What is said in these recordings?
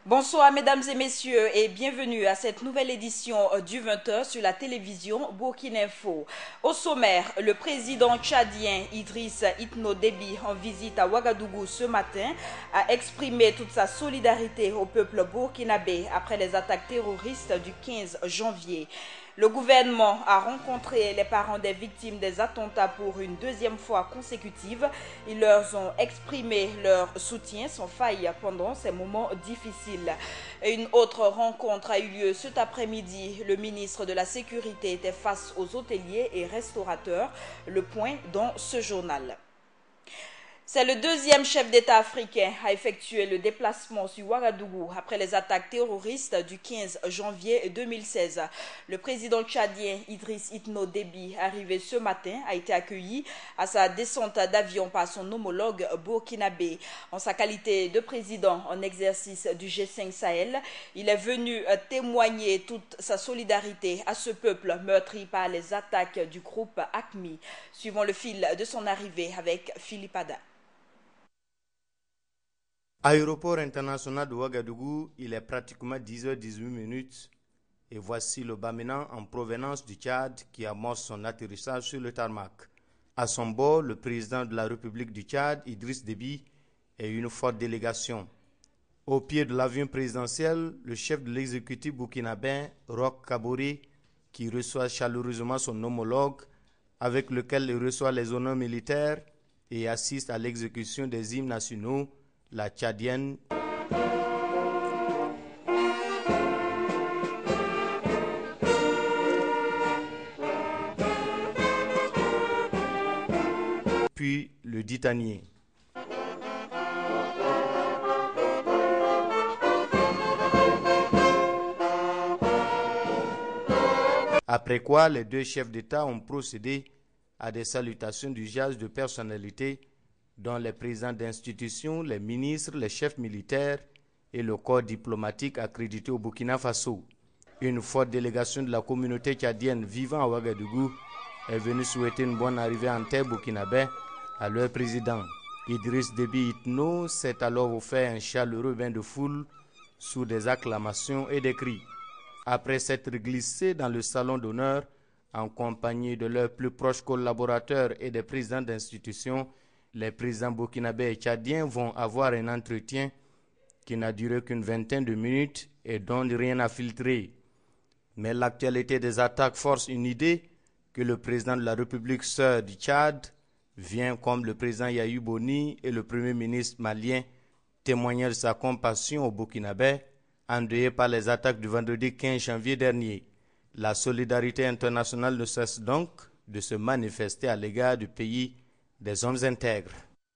Bonsoir mesdames et messieurs et bienvenue à cette nouvelle édition du 20h sur la télévision Burkina Info. Au sommaire, le président tchadien Idriss Itno Déby en visite à Ouagadougou ce matin a exprimé toute sa solidarité au peuple burkinabé après les attaques terroristes du 15 janvier. Le gouvernement a rencontré les parents des victimes des attentats pour une deuxième fois consécutive. Ils leur ont exprimé leur soutien sans faille pendant ces moments difficiles. Une autre rencontre a eu lieu cet après-midi. Le ministre de la Sécurité était face aux hôteliers et restaurateurs. Le point dans ce journal. C'est le deuxième chef d'État africain à effectuer le déplacement sur Ouagadougou après les attaques terroristes du 15 janvier 2016. Le président tchadien Idriss Itno Déby, arrivé ce matin, a été accueilli à sa descente d'avion par son homologue burkinabé. En sa qualité de président en exercice du G5 Sahel, il est venu témoigner toute sa solidarité à ce peuple meurtri par les attaques du groupe AQMI. Suivons le fil de son arrivée avec Philippe Ada. Aéroport international de Ouagadougou, il est pratiquement 10h18 et voici le bâtiment en provenance du Tchad qui amorce son atterrissage sur le tarmac. À son bord, le président de la République du Tchad, Idriss Déby, et une forte délégation. Au pied de l'avion présidentiel, le chef de l'exécutif burkinabé, Roch Kaboré, qui reçoit chaleureusement son homologue, avec lequel il reçoit les honneurs militaires et assiste à l'exécution des hymnes nationaux, la tchadienne. Puis le ditanier. Après quoi, les deux chefs d'État ont procédé à des salutations d'usage de personnalités dont les présidents d'institutions, les ministres, les chefs militaires et le corps diplomatique accrédité au Burkina Faso. Une forte délégation de la communauté tchadienne vivant à Ouagadougou est venue souhaiter une bonne arrivée en terre burkinabé à leur président. Idriss Déby Itno s'est alors offert un chaleureux bain de foule sous des acclamations et des cris. Après s'être glissé dans le salon d'honneur en compagnie de leurs plus proches collaborateurs et des présidents d'institutions, les présidents burkinabés et tchadiens vont avoir un entretien qui n'a duré qu'une vingtaine de minutes et dont rien n'a filtré. Mais l'actualité des attaques force une idée que le président de la République sœur du Tchad vient, comme le président Yahiou Boni et le premier ministre malien, témoigner de sa compassion aux Burkinabés, endeuillés par les attaques du vendredi 15 janvier dernier. La solidarité internationale ne cesse donc de se manifester à l'égard du pays des hommes intègres.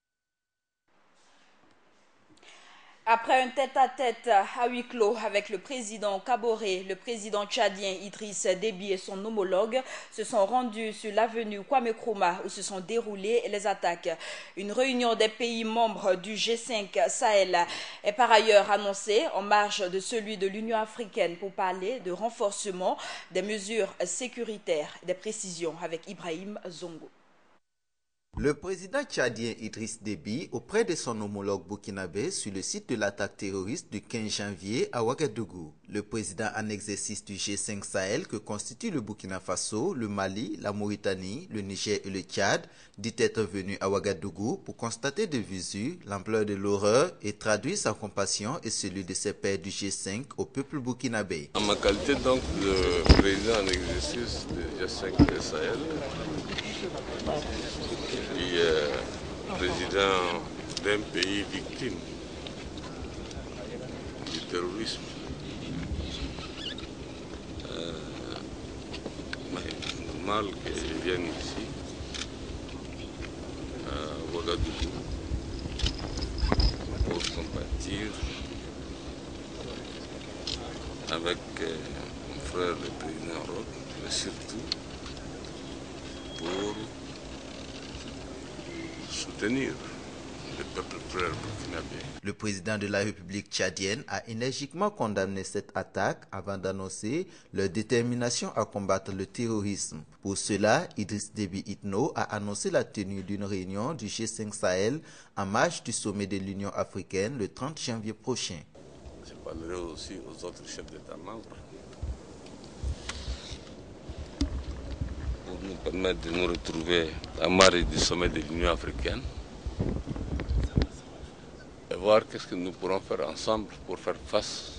Après un tête-à-tête à huis clos avec le président Kaboré, le président tchadien Idriss Déby et son homologue se sont rendus sur l'avenue Kwame Nkrumah où se sont déroulées les attaques. Une réunion des pays membres du G5 Sahel est par ailleurs annoncée en marge de celui de l'Union africaine pour parler de renforcement des mesures sécuritaires. Des précisions avec Ibrahim Zongo. Le président tchadien Idriss Déby, auprès de son homologue burkinabé sur le site de l'attaque terroriste du 15 janvier à Ouagadougou. Le président en exercice du G5 Sahel que constituent le Burkina Faso, le Mali, la Mauritanie, le Niger et le Tchad, dit être venu à Ouagadougou pour constater de visu l'ampleur de l'horreur et traduire sa compassion et celui de ses pairs du G5 au peuple burkinabé. En ma qualité donc de président en exercice du G5 Sahel, qui est président d'un pays victime du terrorisme. C'est normal que je vienne ici, à Ouagadougou, pour compatir avec mon frère le président Roch, mais surtout pour soutenir le peuple frère burkinabé. Le président de la République tchadienne a énergiquement condamné cette attaque avant d'annoncer leur détermination à combattre le terrorisme. Pour cela, Idriss Déby Itno a annoncé la tenue d'une réunion du G5 Sahel en marge du sommet de l'Union africaine le 30 janvier prochain. Je parlerai aussi aux autres chefs d'État membres pour nous permettre de nous retrouver à marge du sommet de l'Union africaine et voir qu'est-ce que nous pourrons faire ensemble pour faire face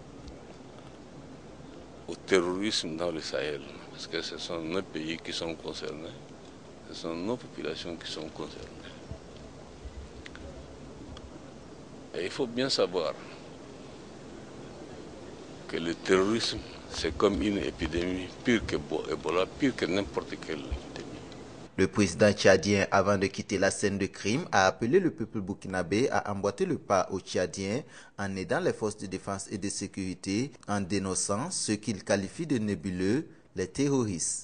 au terrorisme dans le Sahel. Parce que ce sont nos pays qui sont concernés, ce sont nos populations qui sont concernées. Et il faut bien savoir que le terrorisme, c'est comme une épidémie, pire que Ebola, pire que n'importe quelle épidémie. Le président tchadien, avant de quitter la scène de crime, a appelé le peuple burkinabé à emboîter le pas aux Tchadiens en aidant les forces de défense et de sécurité en dénonçant ce qu'il qualifie de nébuleux, les terroristes.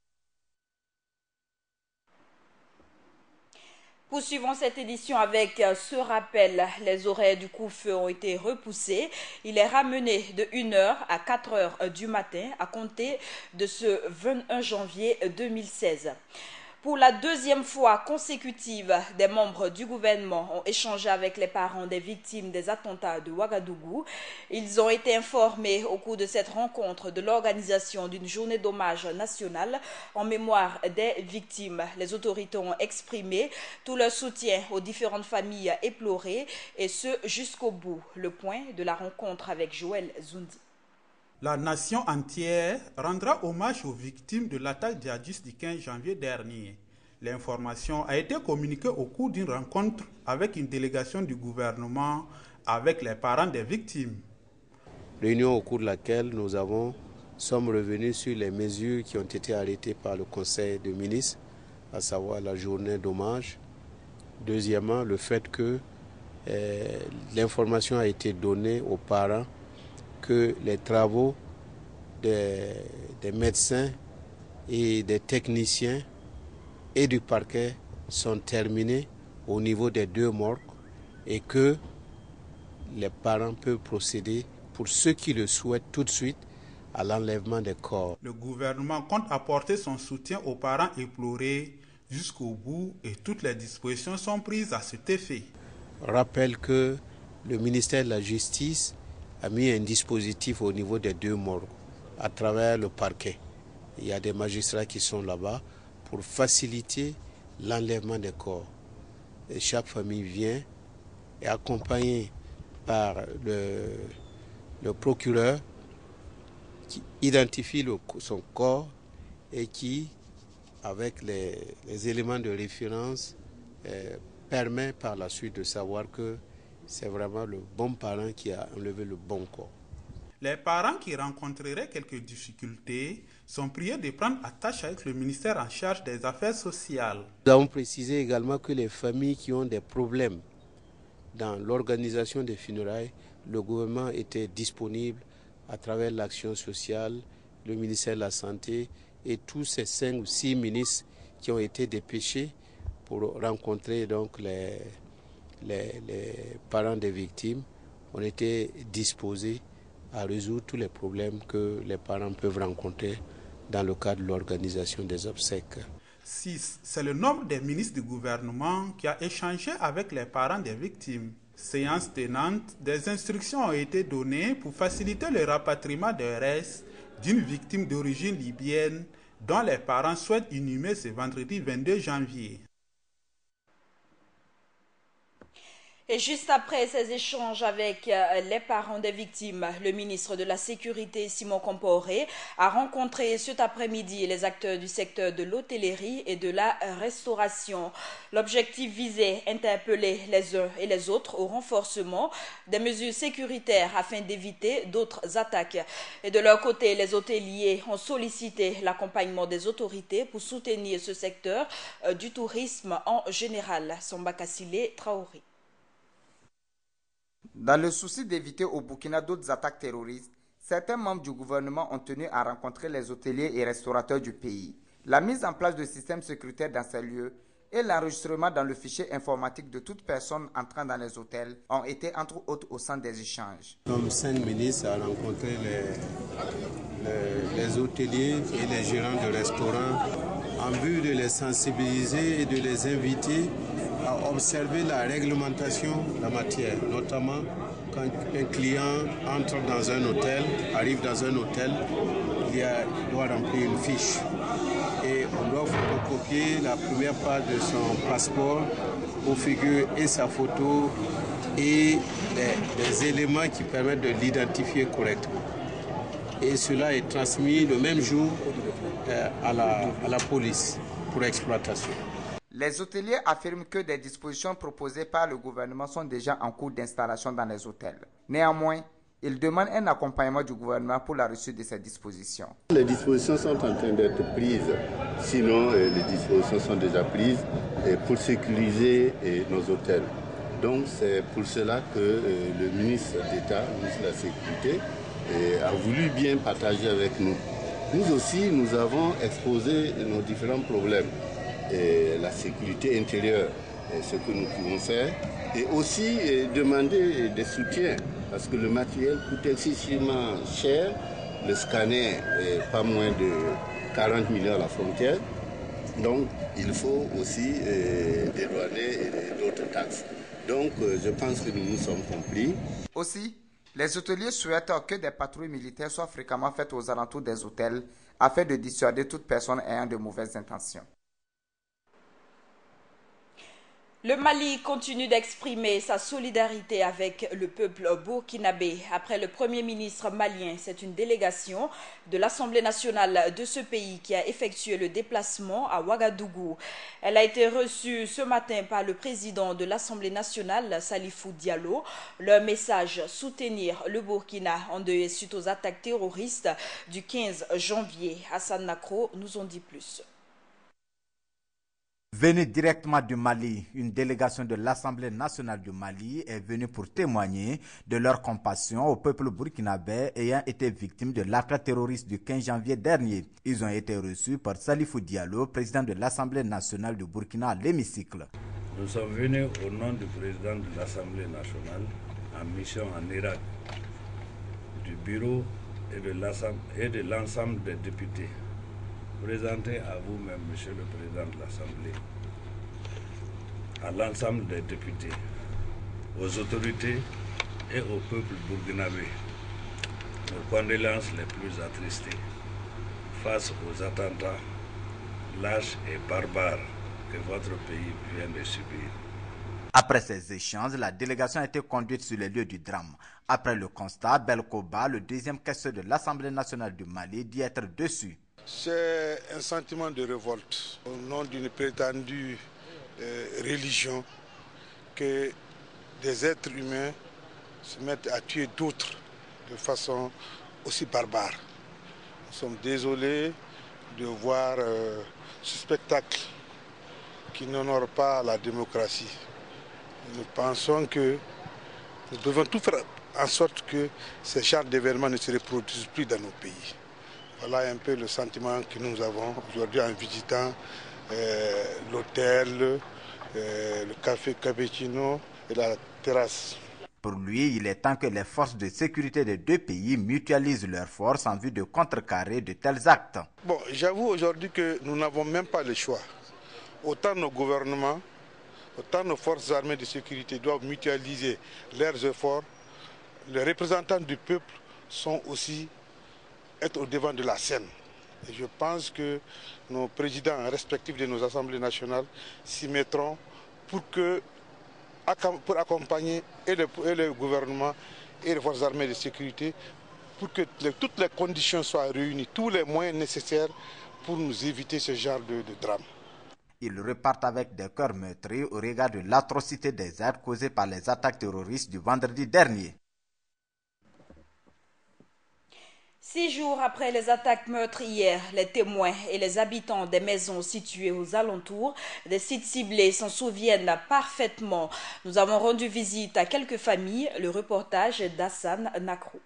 Poursuivons cette édition avec ce rappel. Les horaires du couvre-feu ont été repoussés. Il est ramené de 1h à 4h du matin à compter de ce 21 janvier 2016. Pour la deuxième fois consécutive, des membres du gouvernement ont échangé avec les parents des victimes des attentats de Ouagadougou. Ils ont été informés au cours de cette rencontre de l'organisation d'une journée d'hommage nationale en mémoire des victimes. Les autorités ont exprimé tout leur soutien aux différentes familles éplorées et ce jusqu'au bout. Le point de la rencontre avec Joël Zoundi. La nation entière rendra hommage aux victimes de l'attaque djihadiste du 15 janvier dernier. L'information a été communiquée au cours d'une rencontre avec une délégation du gouvernement avec les parents des victimes. Réunion au cours de laquelle nous sommes revenus sur les mesures qui ont été arrêtées par le Conseil des ministres, à savoir la journée d'hommage. Deuxièmement, le fait que l'information a été donnée aux parents que les travaux des médecins et des techniciens et du parquet sont terminés au niveau des 2 morgues et que les parents peuvent procéder, pour ceux qui le souhaitent tout de suite, à l'enlèvement des corps. Le gouvernement compte apporter son soutien aux parents éplorés jusqu'au bout et toutes les dispositions sont prises à cet effet. Rappelle que le ministère de la Justice a mis un dispositif au niveau des 2 morgues à travers le parquet. Il y a des magistrats qui sont là-bas pour faciliter l'enlèvement des corps. Et chaque famille vient et accompagnée par le procureur qui identifie son corps et qui, avec les éléments de référence, permet par la suite de savoir que c'est vraiment le bon parent qui a enlevé le bon corps. Les parents qui rencontreraient quelques difficultés sont priés de prendre attache avec le ministère en charge des affaires sociales. Nous avons précisé également que les familles qui ont des problèmes dans l'organisation des funérailles, le gouvernement était disponible à travers l'action sociale, le ministère de la Santé et tous ces 5 ou 6 ministres qui ont été dépêchés pour rencontrer donc les parents des victimes. On était disposés à résoudre tous les problèmes que les parents peuvent rencontrer dans le cadre de l'organisation des obsèques. 6. C'est le nombre des ministres du gouvernement qui a échangé avec les parents des victimes. Séance tenante, des instructions ont été données pour faciliter le rapatriement des restes d'une victime d'origine libyenne dont les parents souhaitent inhumer ce vendredi 22 janvier. Et juste après ces échanges avec les parents des victimes, le ministre de la Sécurité, Simon Komporé, a rencontré cet après-midi les acteurs du secteur de l'hôtellerie et de la restauration. L'objectif visait interpeller les uns et les autres au renforcement des mesures sécuritaires afin d'éviter d'autres attaques. Et de leur côté, les hôteliers ont sollicité l'accompagnement des autorités pour soutenir ce secteur du tourisme en général. Samba Kassile Traoré. Dans le souci d'éviter au Burkina d'autres attaques terroristes, certains membres du gouvernement ont tenu à rencontrer les hôteliers et restaurateurs du pays. La mise en place de systèmes sécuritaires dans ces lieux et l'enregistrement dans le fichier informatique de toute personne entrant dans les hôtels ont été entre autres au centre des échanges. Comme 5 ministres a rencontré les hôteliers et les gérants de restaurants en vue de les sensibiliser et de les inviter à observer la réglementation de la matière, notamment quand un client entre dans un hôtel, arrive dans un hôtel, il doit remplir une fiche. Et on doit photocopier la première page de son passeport où figure et sa photo et des éléments qui permettent de l'identifier correctement. Et cela est transmis le même jour à la police pour exploitation. Les hôteliers affirment que des dispositions proposées par le gouvernement sont déjà en cours d'installation dans les hôtels. Néanmoins, ils demandent un accompagnement du gouvernement pour la reçue de ces dispositions. Les dispositions sont en train d'être prises, sinon les dispositions sont déjà prises pour sécuriser nos hôtels. Donc c'est pour cela que le ministre d'État, le ministre de la Sécurité, a voulu bien partager avec nous. Nous aussi, nous avons exposé nos différents problèmes. La sécurité intérieure, ce que nous pouvons faire, et aussi demander des soutiens, parce que le matériel coûte excessivement cher, le scanner est pas moins de 40 millions à la frontière, donc il faut aussi des douaniers et d'autres taxes. Donc je pense que nous nous sommes compris. Aussi, les hôteliers souhaitent que des patrouilles militaires soient fréquemment faites aux alentours des hôtels afin de dissuader toute personne ayant de mauvaises intentions. Le Mali continue d'exprimer sa solidarité avec le peuple burkinabé. Après le Premier ministre malien, c'est une délégation de l'Assemblée nationale de ce pays qui a effectué le déplacement à Ouagadougou. Elle a été reçue ce matin par le président de l'Assemblée nationale, Salifou Diallo. Leur message, soutenir le Burkina en deuil suite aux attaques terroristes du 15 janvier. Hassan Nakro nous en dit plus. Venue directement du Mali, une délégation de l'Assemblée nationale du Mali est venue pour témoigner de leur compassion au peuple burkinabé ayant été victime de l'attaque terroriste du 15 janvier dernier. Ils ont été reçus par Salifou Diallo, président de l'Assemblée nationale du Burkina à l'hémicycle. Nous sommes venus au nom du président de l'Assemblée nationale en mission en Irak, du bureau et de l'ensemble des députés. Présenter à vous-même, Monsieur le Président de l'Assemblée, à l'ensemble des députés, aux autorités et au peuple burkinabé, nos condoléances les plus attristées face aux attentats lâches et barbares que votre pays vient de subir. Après ces échanges, la délégation a été conduite sur les lieux du drame. Après le constat, Belkoba, le deuxième questeur de l'Assemblée nationale du Mali, dit être déçu. C'est un sentiment de révolte au nom d'une prétendue religion que des êtres humains se mettent à tuer d'autres de façon aussi barbare. Nous sommes désolés de voir ce spectacle qui n'honore pas la démocratie. Nous pensons que nous devons tout faire en sorte que ces genres d'événements ne se reproduisent plus dans nos pays. Voilà un peu le sentiment que nous avons aujourd'hui en visitant l'hôtel, le café cappuccino et la terrasse. Pour lui, il est temps que les forces de sécurité des deux pays mutualisent leurs forces en vue de contrecarrer de tels actes. Bon, j'avoue aujourd'hui que nous n'avons même pas le choix. Autant nos gouvernements, autant nos forces armées de sécurité doivent mutualiser leurs efforts. Les représentants du peuple sont aussi être au devant de la scène. Et je pense que nos présidents respectifs de nos assemblées nationales s'y mettront pour accompagner et le gouvernement et les forces armées de sécurité pour que toutes les conditions soient réunies, tous les moyens nécessaires pour nous éviter ce genre de drame. Ils repartent avec des cœurs meurtris au regard de l'atrocité des actes causés par les attaques terroristes du vendredi dernier. 6 jours après les attaques meurtrières, les témoins et les habitants des maisons situées aux alentours des sites ciblés s'en souviennent parfaitement. Nous avons rendu visite à quelques familles. Le reportage d'Hassan Nakro.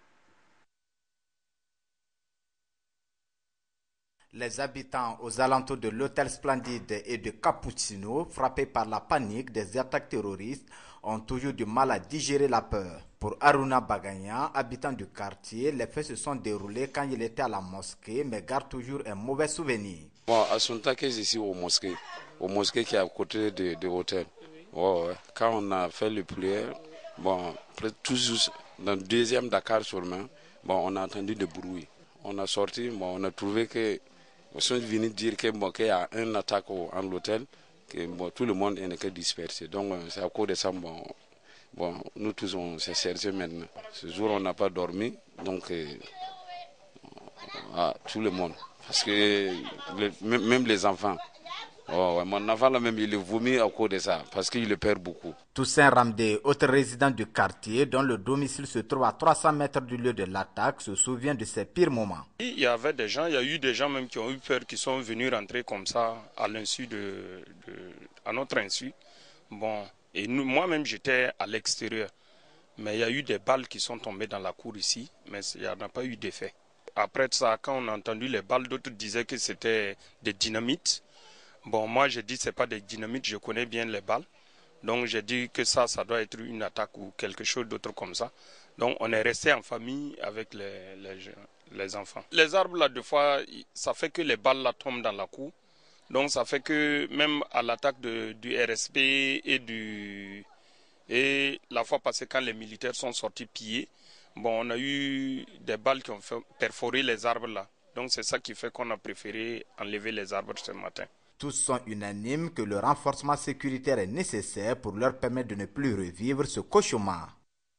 Les habitants aux alentours de l'hôtel Splendide et de Cappuccino, frappés par la panique des attaques terroristes, ont toujours du mal à digérer la peur. Pour Aruna Baganya, habitant du quartier, les faits se sont déroulés quand il était à la mosquée, mais garde toujours un mauvais souvenir. Bon, à son temps, ici au mosquée qui est à côté de l'hôtel. Ouais. Quand on a fait le prière, bon, tout juste Dans le deuxième Dakar sûrement, bon, on a entendu des bruits. On a sorti, bon, on a trouvé que, ils sont venus dire qu'il y a une attaque en l'hôtel, que bon, tout le monde est dispersé. Donc c'est à cause de ça, bon, nous tous on s'est cherché maintenant. Ce jour on n'a pas dormi, donc tout le monde. Parce que même les enfants. Oh, mon enfant là même il est vomi à cause de ça, parce qu'il le perd beaucoup. Toussaint Ramdé, autre résident du quartier dont le domicile se trouve à 300 mètres du lieu de l'attaque, se souvient de ses pires moments. Il y avait des gens, il y a eu des gens même qui ont eu peur, qui sont venus rentrer comme ça à l'insu à notre insu. Bon, et moi-même j'étais à l'extérieur, mais il y a eu des balles qui sont tombées dans la cour ici, mais il n'y en a pas eu d'effet. Après ça, quand on a entendu les balles, d'autres disaient que c'était des dynamites. Bon, moi j'ai dit c'est pas des dynamites, je connais bien les balles. Donc j'ai dit que ça doit être une attaque ou quelque chose d'autre comme ça. Donc on est resté en famille avec les enfants. Les arbres là, des fois, ça fait que les balles là tombent dans la cour. Donc ça fait que même à l'attaque du RSP et la fois passée quand les militaires sont sortis piller, bon, on a eu des balles qui ont perforé les arbres là. Donc c'est ça qui fait qu'on a préféré enlever les arbres ce matin. Tous sont unanimes que le renforcement sécuritaire est nécessaire pour leur permettre de ne plus revivre ce cauchemar.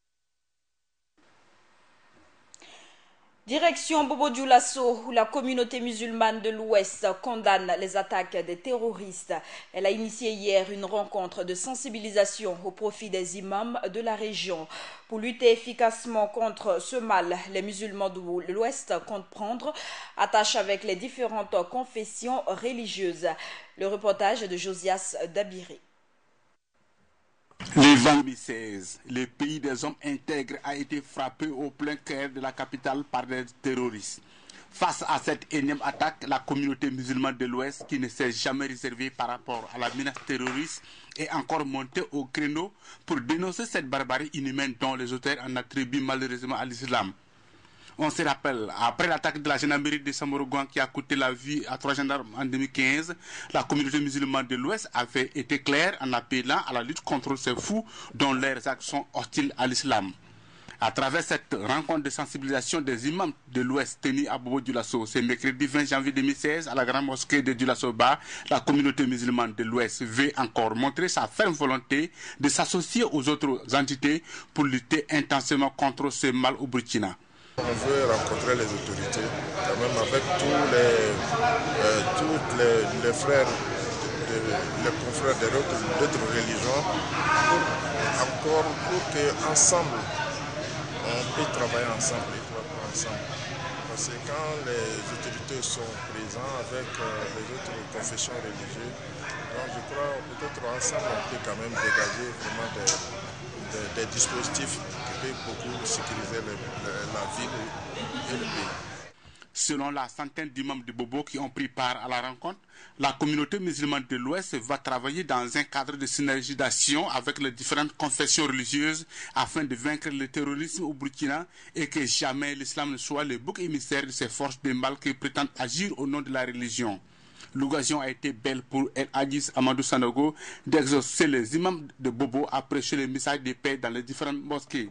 Direction Bobo Dioulasso, où la communauté musulmane de l'Ouest condamne les attaques des terroristes. Elle a initié hier une rencontre de sensibilisation au profit des imams de la région. Pour lutter efficacement contre ce mal, les musulmans de l'Ouest comptent prendre attache avec les différentes confessions religieuses. Le reportage de Josias Dabiré. Le 2016, le pays des hommes intègres a été frappé au plein cœur de la capitale par des terroristes. Face à cette énième attaque, la communauté musulmane de l'Ouest, qui ne s'est jamais réservée par rapport à la menace terroriste, est encore montée au créneau pour dénoncer cette barbarie inhumaine dont les auteurs en attribuent malheureusement à l'islam. On se rappelle, après l'attaque de la gendarmerie de Samoroguan qui a coûté la vie à 3 gendarmes en 2015, la communauté musulmane de l'Ouest avait été claire en appelant à la lutte contre ces fous dont leurs actes sont hostiles à l'islam. À travers cette rencontre de sensibilisation des imams de l'Ouest tenue à Bobo Dioulasso, ce mercredi 20 janvier 2016 à la grande mosquée de Dioulasso-Ba, la communauté musulmane de l'Ouest veut encore montrer sa ferme volonté de s'associer aux autres entités pour lutter intensément contre ce mal au Burkina. On veut rencontrer les autorités, quand même avec tous les frères, les confrères d'autres religions, pour qu'ensemble, on puisse travailler ensemble. Parce que quand les autorités sont présentes avec les autres confessions religieuses, donc je crois peut-être ensemble on peut quand même dégager vraiment des dispositifs qui peuvent beaucoup sécuriser la ville et le pays. Selon la centaine d'imams de Bobo qui ont pris part à la rencontre, la communauté musulmane de l'Ouest va travailler dans un cadre de synergisation avec les différentes confessions religieuses afin de vaincre le terrorisme au Burkina et que jamais l'islam ne soit le bouc émissaire de ces forces de mal qui prétendent agir au nom de la religion. L'occasion a été belle pour El Hadjis Amadou Sanogo d'exaucer les imams de Bobo à prêcher le message de paix dans les différentes mosquées.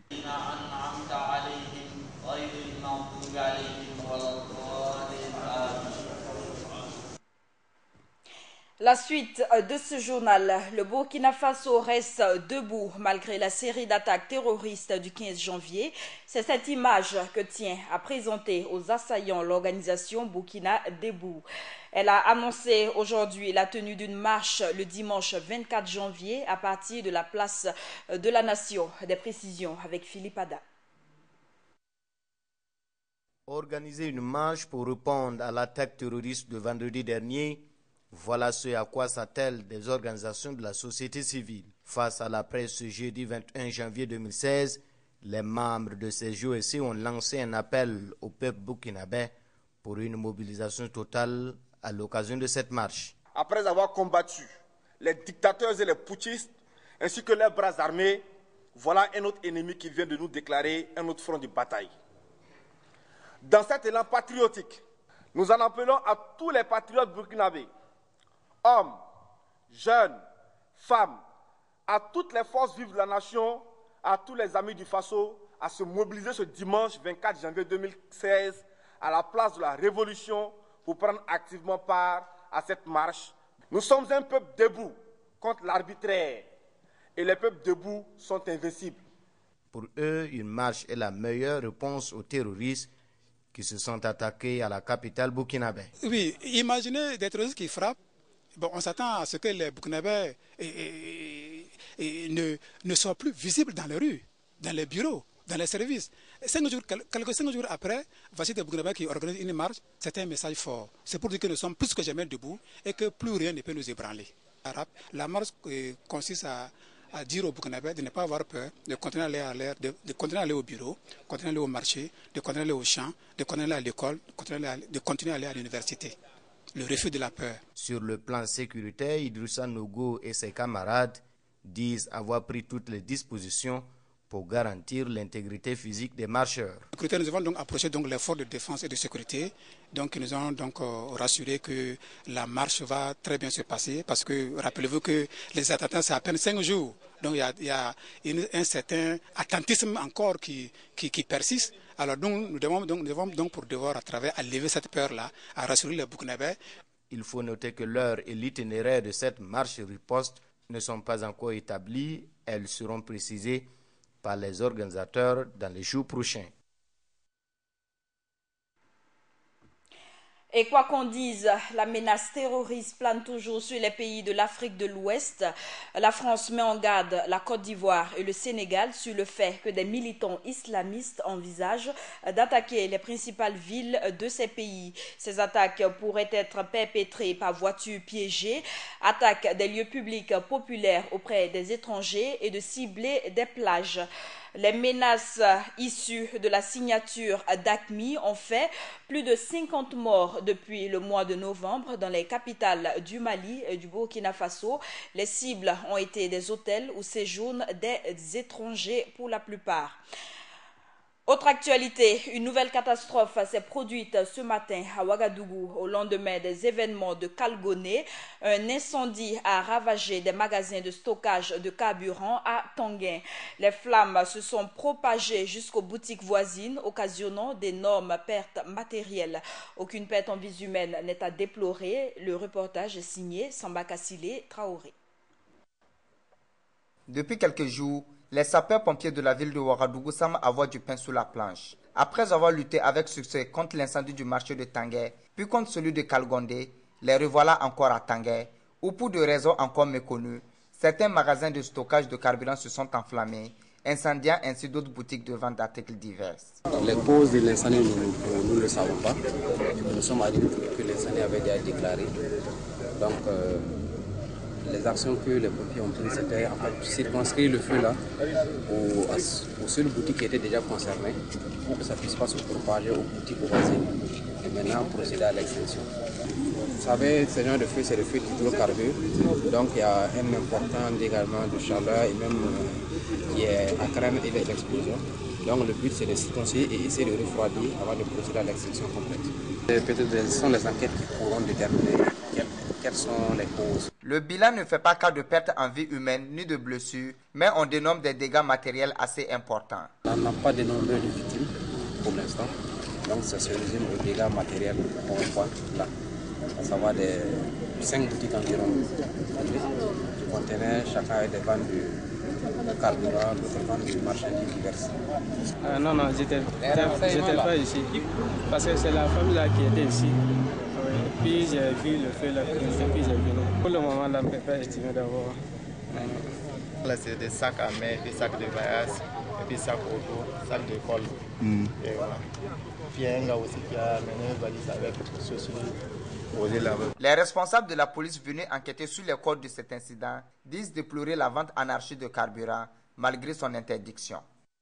La suite de ce journal, le Burkina Faso reste debout malgré la série d'attaques terroristes du 15 janvier. C'est cette image que tient à présenter aux assaillants l'organisation Burkina Debout. Elle a annoncé aujourd'hui la tenue d'une marche le dimanche 24 janvier à partir de la place de la Nation. Des précisions avec Philippe Ada. Organiser une marche pour répondre à l'attaque terroriste de vendredi dernier, voilà ce à quoi s'attellent des organisations de la société civile. Face à la presse ce jeudi 21 janvier 2016, les membres de ces JOC ont lancé un appel au peuple burkinabé pour une mobilisation totale à l'occasion de cette marche. Après avoir combattu les dictateurs et les putschistes, ainsi que leurs bras armés, voilà un autre ennemi qui vient de nous déclarer un autre front de bataille. Dans cet élan patriotique, nous en appelons à tous les patriotes burkinabés, hommes, jeunes, femmes, à toutes les forces vives de la nation, à tous les amis du Faso, à se mobiliser ce dimanche 24 janvier 2016 à la place de la Révolution pour prendre activement part à cette marche. Nous sommes un peuple debout contre l'arbitraire et les peuples debout sont invincibles. Pour eux, une marche est la meilleure réponse aux terroristes qui se sont attaqués à la capitale burkinabé. Oui, imaginez des terroristes qui frappent. Bon, on s'attend à ce que les Burkinabés ne soient plus visibles dans les rues, dans les bureaux, dans les services. Quelques 5 jours après, voici des Burkinabés qui organisent une marche. C'est un message fort. C'est pour dire que nous sommes plus que jamais debout et que plus rien ne peut nous ébranler. La marche consiste à dire aux Burkinabés de ne pas avoir peur, de continuer à aller de continuer à aller au bureau, de continuer à aller au marché, de continuer à aller au champ, de continuer à aller à l'école, de continuer à aller à l'université. Le refus de la peur. Sur le plan sécuritaire, Idrissa Nogo et ses camarades disent avoir pris toutes les dispositions pour garantir l'intégrité physique des marcheurs. Nous avons donc approché les forces de défense et de sécurité. Donc nous avons donc rassuré que la marche va très bien se passer parce que rappelez-vous que les attentats c'est à peine 5 jours. Donc il y a un certain attentisme encore qui persiste. Alors donc, nous devons donc pour devoir à travers à lever cette peur-là, à rassurer les Burkinabés. Il faut noter que l'heure et l'itinéraire de cette marche riposte ne sont pas encore établis. Elles seront précisées par les organisateurs dans les jours prochains. Et quoi qu'on dise, la menace terroriste plane toujours sur les pays de l'Afrique de l'Ouest. La France met en garde la Côte d'Ivoire et le Sénégal sur le fait que des militants islamistes envisagent d'attaquer les principales villes de ces pays. Ces attaques pourraient être perpétrées par voitures piégées, attaquent des lieux publics populaires auprès des étrangers et de cibler des plages. Les menaces issues de la signature d'AQMI ont fait plus de 50 morts depuis le mois de novembre dans les capitales du Mali et du Burkina Faso. Les cibles ont été des hôtels où séjournent des étrangers pour la plupart. Autre actualité, une nouvelle catastrophe s'est produite ce matin à Ouagadougou au lendemain des événements de Kalgoné. Un incendie a ravagé des magasins de stockage de carburant à Tanguin. Les flammes se sont propagées jusqu'aux boutiques voisines, occasionnant d'énormes pertes matérielles. Aucune perte en vies humaines n'est à déplorer. Le reportage est signé Samba Kassile Traoré. Depuis quelques jours, les sapeurs-pompiers de la ville de Ouagadougou semblent avoir du pain sous la planche. Après avoir lutté avec succès contre l'incendie du marché de Tanguay, puis contre celui de Kalgondé, les revoilà encore à Tanguay, où pour des raisons encore méconnues, certains magasins de stockage de carburant se sont enflammés, incendiant ainsi d'autres boutiques de vente d'articles divers. Les causes de l'incendie, nous ne le savons pas. Nous sommes arrivés que l'incendie avait déjà déclaré. Donc, les actions que les pompiers ont prises, c'était en fait circonscrire le feu là aux seules boutiques qui étaient déjà concernées pour que ça ne puisse pas se propager aux boutiques voisines. Et maintenant, procéder à l'extinction. Vous savez, ce genre de feu, c'est le feu d'hydrocarbures. Donc, il y a un important dégagement de chaleur et même qui est à craindre et l'explosion. Donc, le but, c'est de circonscrire et essayer de refroidir avant de procéder à l'extinction complète. Peut-être ce sont les enquêtes qui pourront déterminer quelles sont les causes. Le bilan ne fait pas cas de perte en vie humaine ni de blessures, mais on dénombre des dégâts matériels assez importants. On n'a pas dénombré de victimes pour l'instant, donc ça se résume aux dégâts matériels qu'on voit là, à savoir des 5 boutiques environ qui contenaient chacun des ventes de carburant, d'autres ventes de marchandises diverses. Non, j'étais pas ici, parce que c'est la femme là qui était ici. Puis j'ai vu le feu là, puis j'ai venu. Pour le moment, là, je ne peux pas estimer d'abord. Là, c'est des sacs à main, des sacs de voyage, et puis sacs auto, sacs d'école. Et voilà. Puis il y a un gars aussi qui a amené une valise avec ceci posé là-bas. Les responsables de la police venus enquêter sur les causes de cet incident disent déplorer la vente anarchique de carburant malgré son interdiction.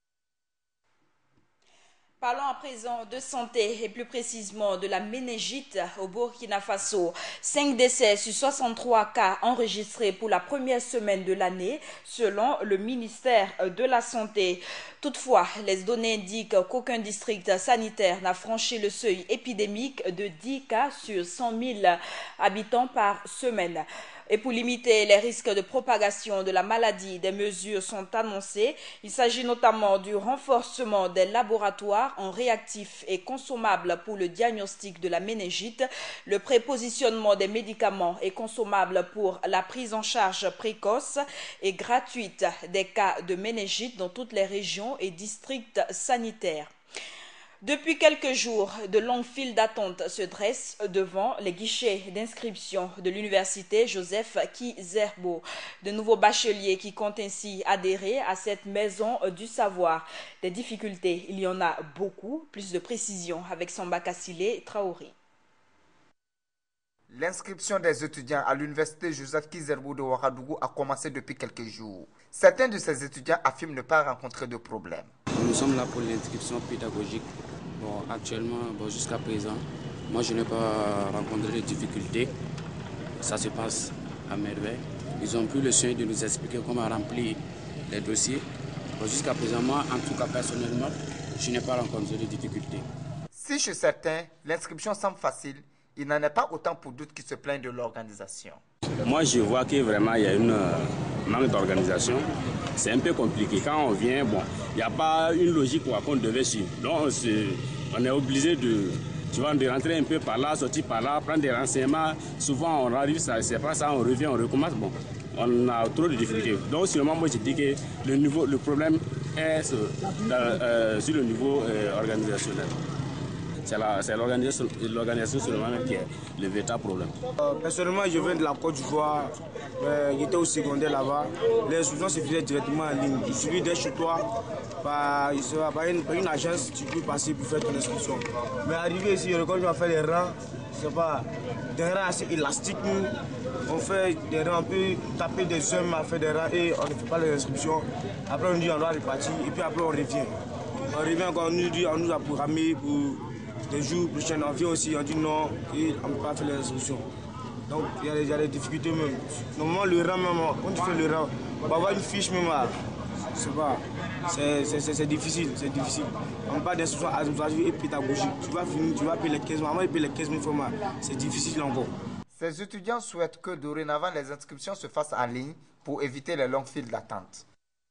Parlons à présent de santé et plus précisément de la méningite au Burkina Faso. 5 décès sur 63 cas enregistrés pour la première semaine de l'année selon le ministère de la Santé. Toutefois, les données indiquent qu'aucun district sanitaire n'a franchi le seuil épidémique de 10 cas sur 100 000 habitants par semaine. Et pour limiter les risques de propagation de la maladie, des mesures sont annoncées. Il s'agit notamment du renforcement des laboratoires en réactifs et consommables pour le diagnostic de la méningite, le prépositionnement des médicaments et consommables pour la prise en charge précoce et gratuite des cas de méningite dans toutes les régions et districts sanitaires. Depuis quelques jours, de longues files d'attente se dressent devant les guichets d'inscription de l'université Joseph Kizerbo. De nouveaux bacheliers qui comptent ainsi adhérer à cette maison du savoir. Des difficultés, il y en a beaucoup. Plus de précisions avec Samba Kassile Traoré. L'inscription des étudiants à l'université Joseph Kizerbo de Ouagadougou a commencé depuis quelques jours. Certains de ces étudiants affirment ne pas rencontrer de problème. Nous sommes là pour l'inscription pédagogique. Bon, actuellement, jusqu'à présent, moi je n'ai pas rencontré de difficultés. Ça se passe à merveille. Ils ont pris le soin de nous expliquer comment remplir les dossiers. Jusqu'à présent, moi, en tout cas personnellement, je n'ai pas rencontré de difficultés. Si chez certains, l'inscription semble facile, il n'en est pas autant pour d'autres qui se plaignent de l'organisation. Moi, je vois que vraiment il y a une manque d'organisation. C'est un peu compliqué. Quand on vient, il n'y a pas une logique qu'on devait suivre. Donc, on est obligé de rentrer un peu par là, sortir par là, prendre des renseignements. Souvent, on arrive, c'est pas ça, on revient, on recommence. On a trop de difficultés. Donc, seulement, moi, je dis que le problème est sur le niveau organisationnel. C'est l'organisation seulement qui est le véritable problème. Personnellement, je viens de la Côte d'Ivoire. J'étais au secondaire là-bas. Les inscriptions se faisaient directement en ligne. Il suffit d'être chez toi, par une agence, tu peux passer pour faire ton inscription. Mais arrivé ici, quand on va faire des rangs, c'est pas des rangs assez élastiques. On fait des rangs, on peut taper des hommes à faire des rangs et on ne fait pas les inscriptions. Après, on dit on doit repartir et puis après, on revient. On revient quand on nous a programmé pour les jours prochains, on vient aussi, on dit non, et on ne peut pas faire les inscriptions. Donc il y a des difficultés même. Normalement, le rang même, quand tu fais le rang, on va avoir une fiche même. C'est difficile, c'est difficile. On n'a pas d'instruction administrative et pédagogique. Tu vas finir, tu vas payer les 15 000, avant de payer les 15 000 francs, c'est difficile encore. Ces étudiants souhaitent que dorénavant les inscriptions se fassent en ligne pour éviter les longues files d'attente.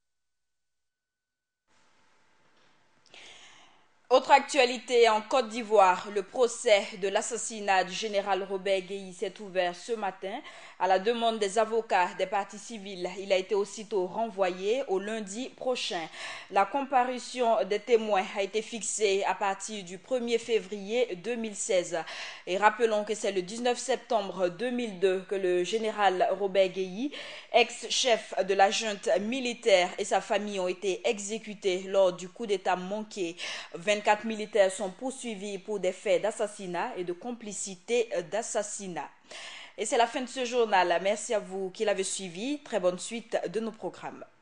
Autre actualité en Côte d'Ivoire, le procès de l'assassinat du général Robert Guéhi s'est ouvert ce matin à la demande des avocats des parties civiles. Il a été aussitôt renvoyé au lundi prochain. La comparution des témoins a été fixée à partir du 1er février 2016. Et rappelons que c'est le 19 septembre 2002 que le général Robert Guéhi, ex-chef de la junte militaire, et sa famille ont été exécutés lors du coup d'État manqué. 24 militaires sont poursuivis pour des faits d'assassinat et de complicité d'assassinat. Et c'est la fin de ce journal. Merci à vous qui l'avez suivi. Très bonne suite de nos programmes.